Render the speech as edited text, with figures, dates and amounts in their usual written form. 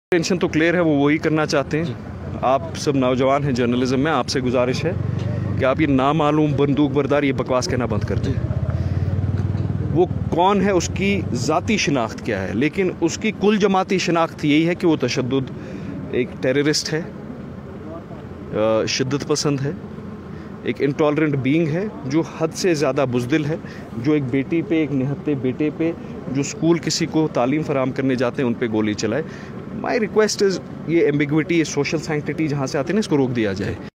Tension तो clear है, वो वही करना चाहते हैं। आप सब नौजवान हैं जर्नलिज्म में, आपसे गुजारिश है कि आप ये नामालूम बंदूक बरदार ये बकवास कहना बंद कर दें। वो कौन है, उसकी ज़ाती शिनाख्त क्या है, लेकिन उसकी कुल जमाती शिनाख्त यही है कि वो तशद्दुद, एक टेररिस्ट है, शिद्दत पसंद है, एक इंटॉलरेंट बीइंग है जो हद से ज़्यादा बुज़दिल है, जो एक बेटी पे, एक निहत्ते बेटे पे जो स्कूल किसी को तालीम फराम करने जाते हैं उन पे गोली चलाए। माई रिक्वेस्ट इज़ ये एम्बिग्विटी, ये सोशल सैंक्टिटी जहाँ से आती है ना, इसको रोक दिया जाए।